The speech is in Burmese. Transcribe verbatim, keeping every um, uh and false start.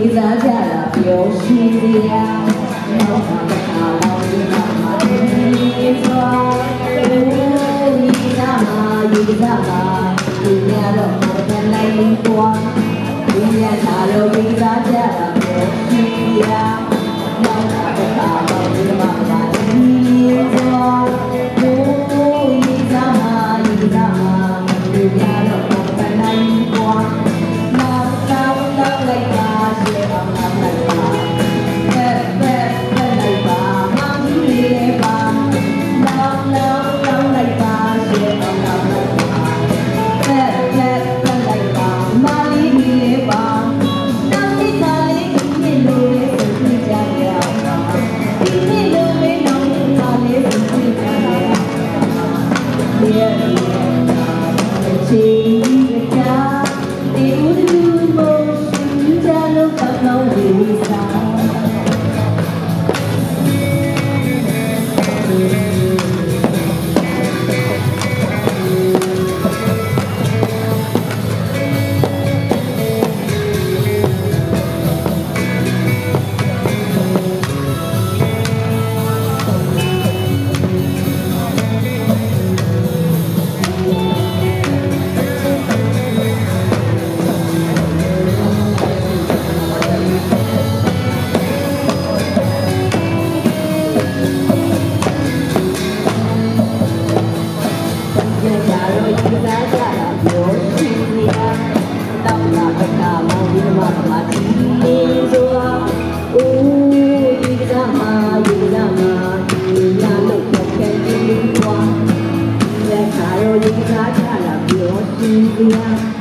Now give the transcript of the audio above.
ရေးစားကြတာပျော်ရွှင်စရာနောက်မှာတစ်ခါတော့ဒီမှာတည်းစွာရေးစားမှာရေးစားမှာဒီညတော့ပေါ်တယ်လိုက်ကွာဒီညသာလို့ရေးစားကြတာပျော်ရွှင်စရာနောက်မှာတစ်ခါတော့ဒီမှာတည်းစွာရေးစားမှာရေးစားမှာဒီညတော့ပေါ်တယ်လိုက်ကွာYeah.